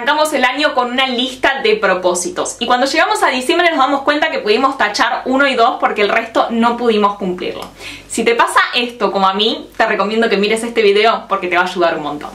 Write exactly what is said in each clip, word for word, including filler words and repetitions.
arrancamos el año con una lista de propósitos y cuando llegamos a diciembre nos damos cuenta que pudimos tachar uno y dos porque el resto no pudimos cumplirlo. Si te pasa esto como a mí, te recomiendo que mires este video porque te va a ayudar un montón.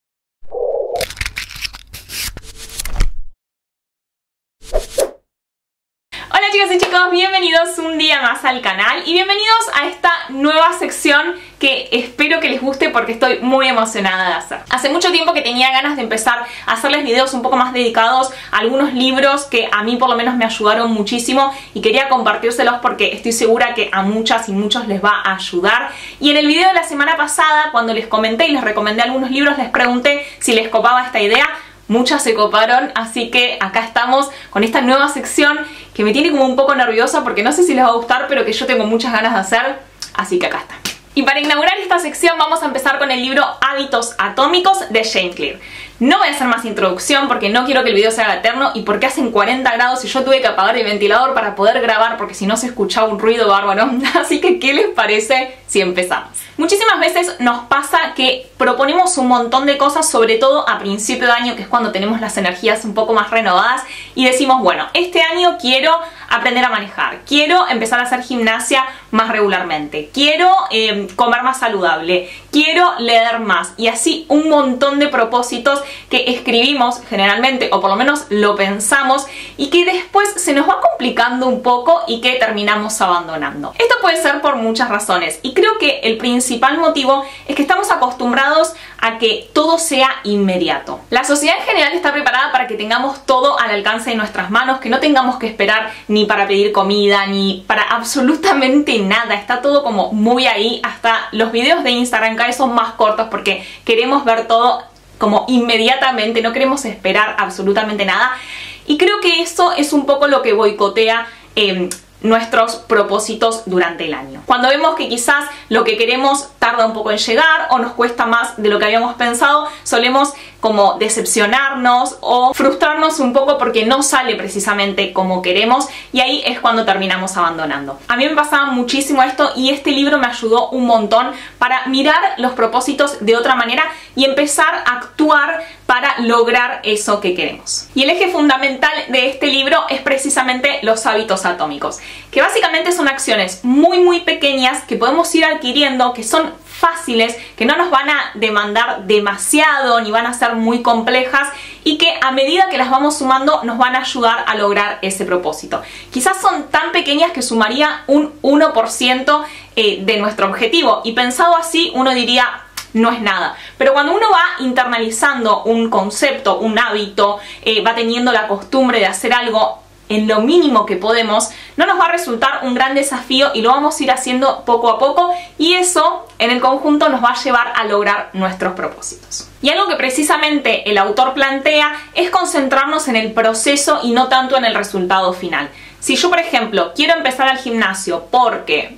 Hola chicas y chicos, bienvenidos un día más al canal y bienvenidos a esta nueva sección que espero que les guste porque estoy muy emocionada de hacer. Hace mucho tiempo que tenía ganas de empezar a hacerles videos un poco más dedicados a algunos libros que a mí por lo menos me ayudaron muchísimo y quería compartírselos porque estoy segura que a muchas y muchos les va a ayudar. Y en el video de la semana pasada, cuando les comenté y les recomendé algunos libros, les pregunté si les copaba esta idea. Muchas se coparon, así que acá estamos con esta nueva sección que me tiene como un poco nerviosa porque no sé si les va a gustar, pero que yo tengo muchas ganas de hacer, así que acá está. Y para inaugurar esta sección vamos a empezar con el libro Hábitos Atómicos de James Clear. No voy a hacer más introducción porque no quiero que el video se haga eterno y porque hacen cuarenta grados y yo tuve que apagar el ventilador para poder grabar porque si no se escuchaba un ruido bárbaro. Así que, ¿qué les parece si empezamos? Muchísimas veces nos pasa que proponemos un montón de cosas, sobre todo a principio de año, que es cuando tenemos las energías un poco más renovadas, y decimos, bueno, este año quiero aprender a manejar, quiero empezar a hacer gimnasia más regularmente, quiero eh, comer más saludable, quiero leer más, y así un montón de propósitos que escribimos generalmente, o por lo menos lo pensamos, y que después se nos va complicando un poco y que terminamos abandonando. Esto puede ser por muchas razones, y creo que el principal motivo es que estamos acostumbrados a que todo sea inmediato. La sociedad en general está preparada para que tengamos todo al alcance de nuestras manos, que no tengamos que esperar ni para pedir comida, ni para absolutamente nada. Está todo como muy ahí, hasta los videos de Instagram cada vez son más cortos porque queremos ver todo como inmediatamente, no queremos esperar absolutamente nada. Y creo que eso es un poco lo que boicotea eh, nuestros propósitos durante el año. Cuando vemos que quizás lo que queremos tarda un poco en llegar o nos cuesta más de lo que habíamos pensado, solemos como decepcionarnos o frustrarnos un poco porque no sale precisamente como queremos y ahí es cuando terminamos abandonando. A mí me pasaba muchísimo esto y este libro me ayudó un montón para mirar los propósitos de otra manera y empezar a actuar para lograr eso que queremos. Y el eje fundamental de este libro es precisamente los hábitos atómicos, que básicamente son acciones muy muy pequeñas que podemos ir adquiriendo, que son fáciles, que no nos van a demandar demasiado ni van a ser muy complejas y que a medida que las vamos sumando nos van a ayudar a lograr ese propósito. Quizás son tan pequeñas que sumaría un uno por ciento eh, de nuestro objetivo y pensado así uno diría no es nada, pero cuando uno va internalizando un concepto, un hábito, eh, va teniendo la costumbre de hacer algo en lo mínimo que podemos, no nos va a resultar un gran desafío y lo vamos a ir haciendo poco a poco y eso en el conjunto nos va a llevar a lograr nuestros propósitos. Y algo que precisamente el autor plantea es concentrarnos en el proceso y no tanto en el resultado final. Si yo, por ejemplo, quiero empezar al gimnasio porque,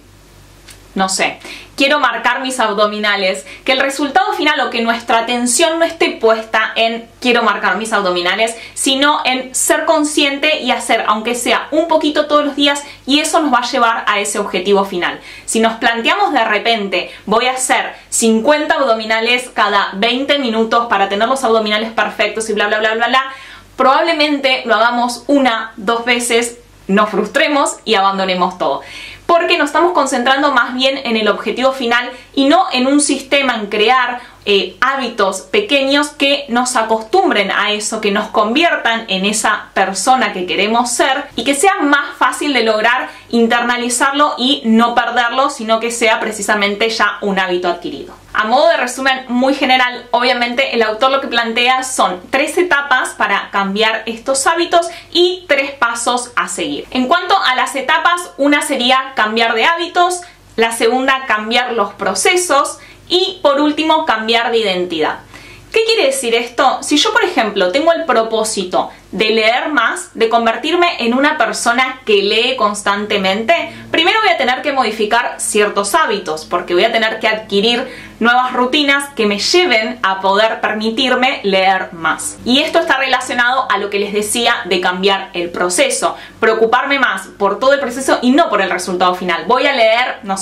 no sé, quiero marcar mis abdominales, que el resultado final o que nuestra atención no esté puesta en quiero marcar mis abdominales, sino en ser consciente y hacer, aunque sea un poquito todos los días, y eso nos va a llevar a ese objetivo final. Si nos planteamos de repente, voy a hacer cincuenta abdominales cada veinte minutos para tener los abdominales perfectos y bla bla bla bla bla, probablemente lo hagamos una, dos veces, nos frustremos y abandonemos todo. Porque nos estamos concentrando más bien en el objetivo final y no en un sistema, en crear eh, hábitos pequeños que nos acostumbren a eso, que nos conviertan en esa persona que queremos ser y que sea más fácil de lograr internalizarlo y no perderlo, sino que sea precisamente ya un hábito adquirido. A modo de resumen muy general, obviamente el autor lo que plantea son tres etapas para cambiar estos hábitos y tres pasos a seguir. En cuanto a las etapas, una sería cambiar de hábitos, la segunda cambiar los procesos y por último cambiar de identidad. ¿Qué quiere decir esto? Si yo, por ejemplo, tengo el propósito de leer más, de convertirme en una persona que lee constantemente, primero voy a tener que modificar ciertos hábitos, porque voy a tener que adquirir nuevas rutinas que me lleven a poder permitirme leer más. Y esto está relacionado a lo que les decía de cambiar el proceso, preocuparme más por todo el proceso y no por el resultado final. Voy a leer, no sé,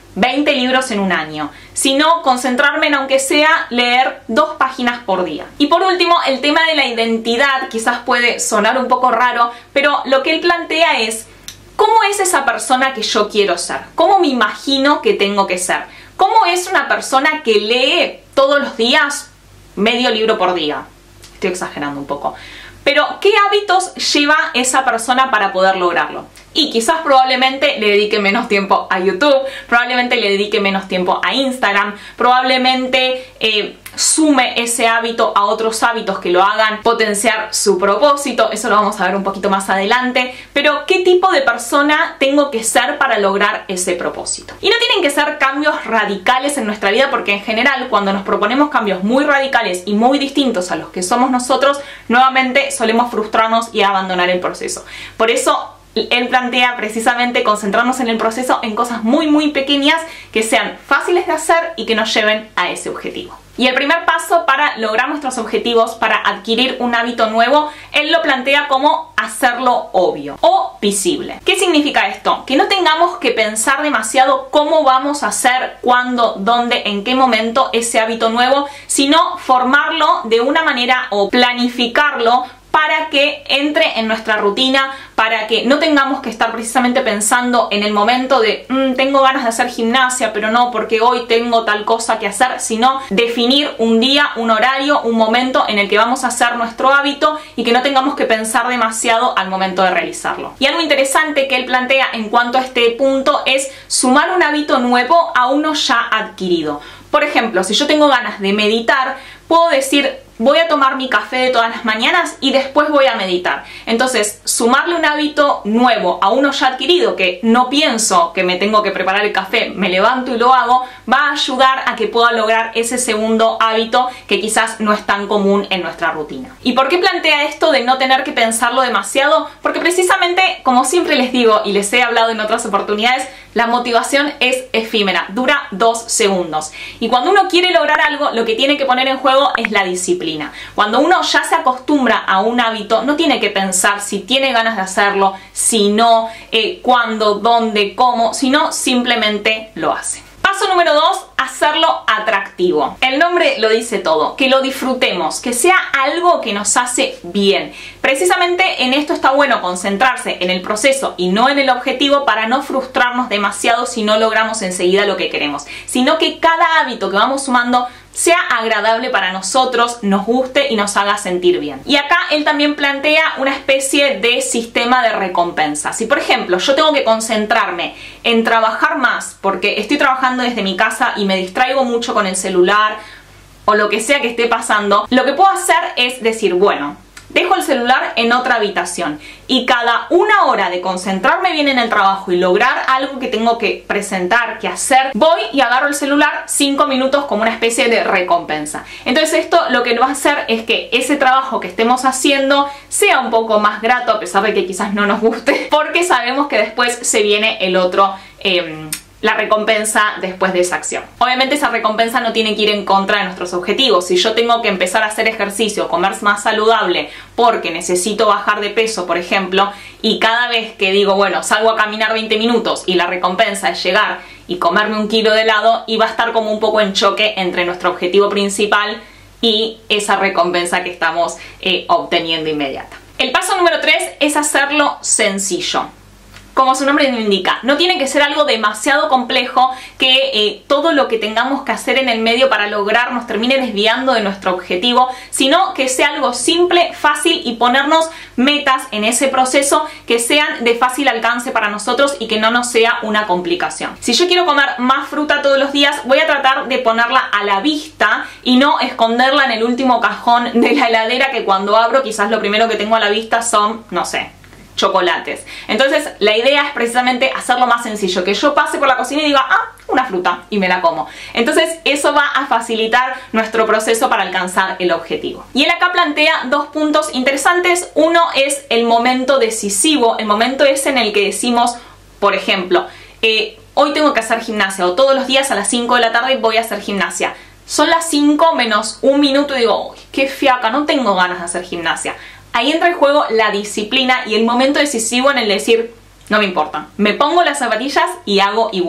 veinte libros en un año, sino concentrarme en, aunque sea, leer dos páginas por día. Y por último, el tema de la identidad, quizás puede sonar un poco raro, pero lo que él plantea es: ¿cómo es esa persona que yo quiero ser? ¿Cómo me imagino que tengo que ser? ¿Cómo es una persona que lee todos los días medio libro por día? Estoy exagerando un poco. Pero, ¿qué hábitos lleva esa persona para poder lograrlo? Y quizás probablemente le dedique menos tiempo a YouTube, probablemente le dedique menos tiempo a Instagram, probablemente eh, sume ese hábito a otros hábitos que lo hagan potenciar su propósito. Eso lo vamos a ver un poquito más adelante. Pero, ¿qué tipo de persona tengo que ser para lograr ese propósito? Y no tienen que ser cambios radicales en nuestra vida, porque en general cuando nos proponemos cambios muy radicales y muy distintos a los que somos nosotros, nuevamente solemos frustrarnos y abandonar el proceso. Por eso él plantea precisamente concentrarnos en el proceso, en cosas muy muy pequeñas que sean fáciles de hacer y que nos lleven a ese objetivo. Y el primer paso para lograr nuestros objetivos, para adquirir un hábito nuevo, él lo plantea como hacerlo obvio o visible. ¿Qué significa esto? Que no tengamos que pensar demasiado cómo vamos a hacer, cuándo, dónde, en qué momento ese hábito nuevo, sino formarlo de una manera o planificarlo para que entre en nuestra rutina, para que no tengamos que estar precisamente pensando en el momento de mmm, tengo ganas de hacer gimnasia, pero no porque hoy tengo tal cosa que hacer, sino definir un día, un horario, un momento en el que vamos a hacer nuestro hábito y que no tengamos que pensar demasiado al momento de realizarlo. Y algo interesante que él plantea en cuanto a este punto es sumar un hábito nuevo a uno ya adquirido. Por ejemplo, si yo tengo ganas de meditar, puedo decir: voy a tomar mi café de todas las mañanas y después voy a meditar. Entonces, sumarle un hábito nuevo a uno ya adquirido, que no pienso que me tengo que preparar el café, me levanto y lo hago, va a ayudar a que pueda lograr ese segundo hábito que quizás no es tan común en nuestra rutina. ¿Y por qué plantea esto de no tener que pensarlo demasiado? Porque precisamente, como siempre les digo y les he hablado en otras oportunidades, la motivación es efímera, dura dos segundos. Y cuando uno quiere lograr algo, lo que tiene que poner en juego es la disciplina. Cuando uno ya se acostumbra a un hábito, no tiene que pensar si tiene ganas de hacerlo, si no, eh, cuándo, dónde, cómo, sino simplemente lo hace. Paso número dos, hacerlo atractivo. El nombre lo dice todo, que lo disfrutemos, que sea algo que nos hace bien. Precisamente en esto está bueno concentrarse en el proceso y no en el objetivo, para no frustrarnos demasiado si no logramos enseguida lo que queremos, sino que cada hábito que vamos sumando sea agradable para nosotros, nos guste y nos haga sentir bien. Y acá él también plantea una especie de sistema de recompensa. Si por ejemplo yo tengo que concentrarme en trabajar más porque estoy trabajando desde mi casa y me distraigo mucho con el celular o lo que sea que esté pasando, lo que puedo hacer es decir: bueno, dejo el celular en otra habitación y cada una hora de concentrarme bien en el trabajo y lograr algo que tengo que presentar, que hacer, voy y agarro el celular cinco minutos como una especie de recompensa. Entonces esto lo que va a hacer es que ese trabajo que estemos haciendo sea un poco más grato, a pesar de que quizás no nos guste, porque sabemos que después se viene el otro eh, la recompensa después de esa acción. Obviamente esa recompensa no tiene que ir en contra de nuestros objetivos. Si yo tengo que empezar a hacer ejercicio, comer más saludable porque necesito bajar de peso, por ejemplo, y cada vez que digo, bueno, salgo a caminar veinte minutos y la recompensa es llegar y comerme un kilo de helado, y va a estar como un poco en choque entre nuestro objetivo principal y esa recompensa que estamos eh, obteniendo inmediata. El paso número tres es hacerlo sencillo. Como su nombre lo indica, no tiene que ser algo demasiado complejo que eh, todo lo que tengamos que hacer en el medio para lograr nos termine desviando de nuestro objetivo, sino que sea algo simple, fácil, y ponernos metas en ese proceso que sean de fácil alcance para nosotros y que no nos sea una complicación. Si yo quiero comer más fruta todos los días, voy a tratar de ponerla a la vista y no esconderla en el último cajón de la heladera, que cuando abro quizás lo primero que tengo a la vista son, no sé, chocolates. Entonces la idea es precisamente hacerlo más sencillo, que yo pase por la cocina y diga: ah, una fruta, y me la como. Entonces eso va a facilitar nuestro proceso para alcanzar el objetivo. Y él acá plantea dos puntos interesantes. Uno es el momento decisivo, el momento es en el que decimos, por ejemplo, eh, hoy tengo que hacer gimnasia, o todos los días a las cinco de la tarde voy a hacer gimnasia. Son las cinco menos un minuto y digo: uy, qué fiaca, no tengo ganas de hacer gimnasia. Ahí entra en juego la disciplina y el momento decisivo en el decir: no me importa, me pongo las zapatillas y hago igual.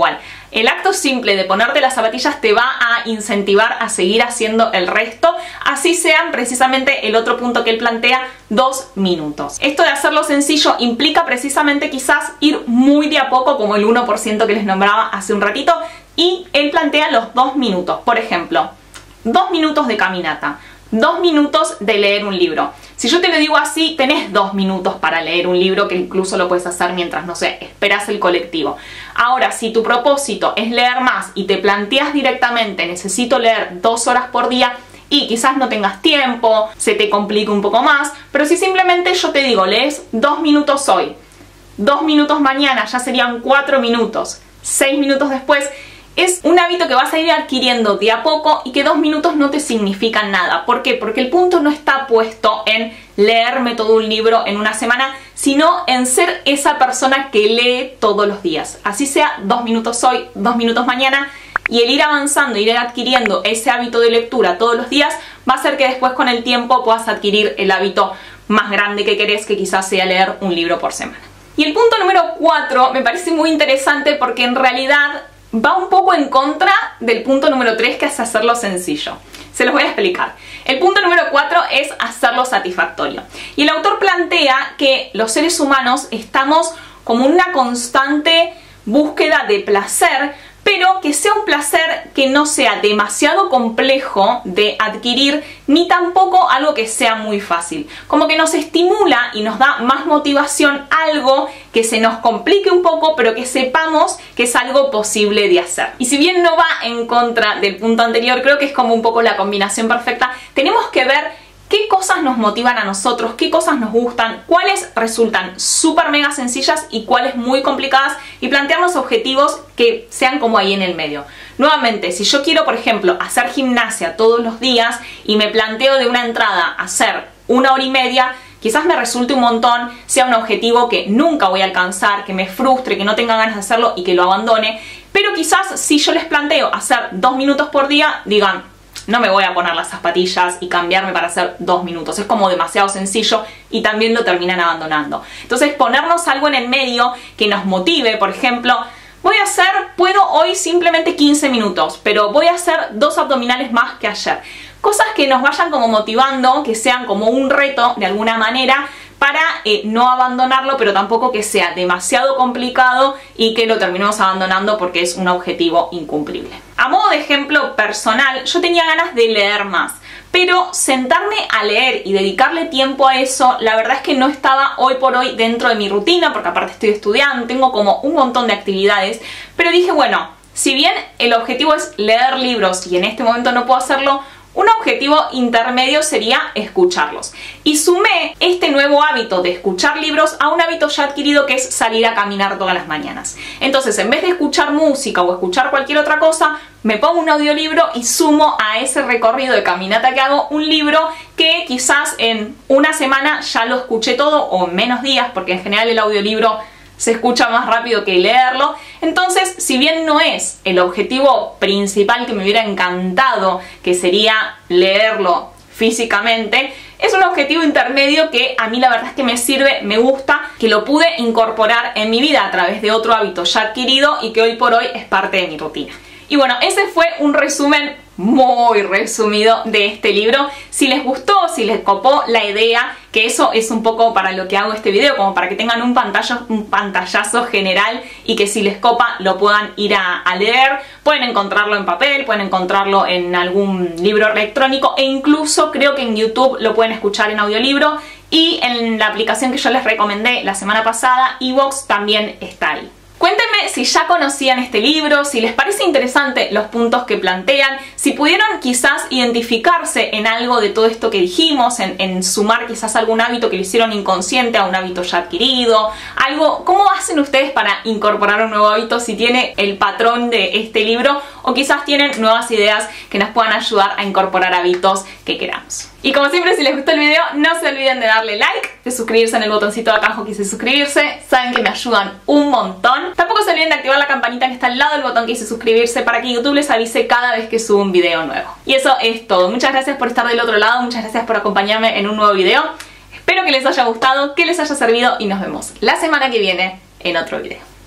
el acto simple de ponerte las zapatillas te va a incentivar a seguir haciendo el resto, así sean precisamente el otro punto que él plantea, dos minutos. Esto de hacerlo sencillo implica precisamente quizás ir muy de a poco, como el uno por ciento que les nombraba hace un ratito, y él plantea los dos minutos. Por ejemplo, dos minutos de caminata, dos minutos de leer un libro. Si yo te lo digo así, tenés dos minutos para leer un libro, que incluso lo puedes hacer mientras, no sé, esperas el colectivo. Ahora, si tu propósito es leer más y te planteas directamente, necesito leer dos horas por día, y quizás no tengas tiempo, se te complique un poco más, pero si simplemente yo te digo, lees dos minutos hoy, dos minutos mañana, ya serían cuatro minutos, seis minutos después, es un hábito que vas a ir adquiriendo de a poco y que dos minutos no te significan nada. ¿Por qué? Porque el punto no está puesto en leerme todo un libro en una semana, sino en ser esa persona que lee todos los días. Así sea dos minutos hoy, dos minutos mañana, y el ir avanzando, ir adquiriendo ese hábito de lectura todos los días va a hacer que después con el tiempo puedas adquirir el hábito más grande que querés, que quizás sea leer un libro por semana. Y el punto número cuatro me parece muy interesante porque en realidad va un poco en contra del punto número tres, que es hacerlo sencillo. Se los voy a explicar. El punto número cuatro es hacerlo satisfactorio. Y el autor plantea que los seres humanos estamos como en una constante búsqueda de placer, pero que sea un placer que no sea demasiado complejo de adquirir, ni tampoco algo que sea muy fácil. Como que nos estimula y nos da más motivación algo que se nos complique un poco, pero que sepamos que es algo posible de hacer. Y si bien no va en contra del punto anterior, creo que es como un poco la combinación perfecta. Tenemos que ver qué cosas nos motivan a nosotros, qué cosas nos gustan, cuáles resultan súper mega sencillas y cuáles muy complicadas, y plantearnos objetivos que sean como ahí en el medio. Nuevamente, si yo quiero, por ejemplo, hacer gimnasia todos los días y me planteo de una entrada hacer una hora y media, quizás me resulte un montón, sea un objetivo que nunca voy a alcanzar, que me frustre, que no tenga ganas de hacerlo y que lo abandone. Pero quizás si yo les planteo hacer dos minutos por día, digan, no me voy a poner las zapatillas y cambiarme para hacer dos minutos. Es como demasiado sencillo y también lo terminan abandonando. Entonces, ponernos algo en el medio que nos motive. Por ejemplo, voy a hacer, puedo hoy simplemente quince minutos, pero voy a hacer dos abdominales más que ayer. Cosas que nos vayan como motivando, que sean como un reto de alguna manera, para eh, no abandonarlo, pero tampoco que sea demasiado complicado y que lo terminemos abandonando porque es un objetivo incumplible. A modo de ejemplo personal, yo tenía ganas de leer más, pero sentarme a leer y dedicarle tiempo a eso, la verdad es que no estaba hoy por hoy dentro de mi rutina, porque aparte estoy estudiando, tengo como un montón de actividades, pero dije, bueno, si bien el objetivo es leer libros y en este momento no puedo hacerlo, un objetivo intermedio sería escucharlos. Y sumé este nuevo hábito de escuchar libros a un hábito ya adquirido, que es salir a caminar todas las mañanas. Entonces, en vez de escuchar música o escuchar cualquier otra cosa, me pongo un audiolibro y sumo a ese recorrido de caminata que hago un libro que quizás en una semana ya lo escuché todo, o en menos días, porque en general el audiolibro se escucha más rápido que leerlo. Entonces, si bien no es el objetivo principal que me hubiera encantado, que sería leerlo físicamente, es un objetivo intermedio que a mí la verdad es que me sirve, me gusta, que lo pude incorporar en mi vida a través de otro hábito ya adquirido y que hoy por hoy es parte de mi rutina. Y bueno, ese fue un resumen muy resumido de este libro. Si les gustó, si les copó la idea, que eso es un poco para lo que hago este video, como para que tengan un pantallazo, un pantallazo general y que si les copa lo puedan ir a, a leer. Pueden encontrarlo en papel, pueden encontrarlo en algún libro electrónico e incluso creo que en YouTube lo pueden escuchar en audiolibro, y en la aplicación que yo les recomendé la semana pasada, iVoox, también está ahí. Cuéntenme si ya conocían este libro, si les parece interesante los puntos que plantean, si pudieron quizás identificarse en algo de todo esto que dijimos, en, en sumar quizás algún hábito que lo hicieron inconsciente a un hábito ya adquirido, algo. ¿Cómo hacen ustedes para incorporar un nuevo hábito si tiene el patrón de este libro, o quizás tienen nuevas ideas que nos puedan ayudar a incorporar hábitos que queramos? Y como siempre, si les gustó el video, no se olviden de darle like, de suscribirse en el botoncito de acá abajo que dice suscribirse. Saben que me ayudan un montón. Tampoco se olviden de activar la campanita que está al lado del botón que dice suscribirse para que YouTube les avise cada vez que subo un video nuevo. Y eso es todo. Muchas gracias por estar del otro lado, muchas gracias por acompañarme en un nuevo video. Espero que les haya gustado, que les haya servido y nos vemos la semana que viene en otro video.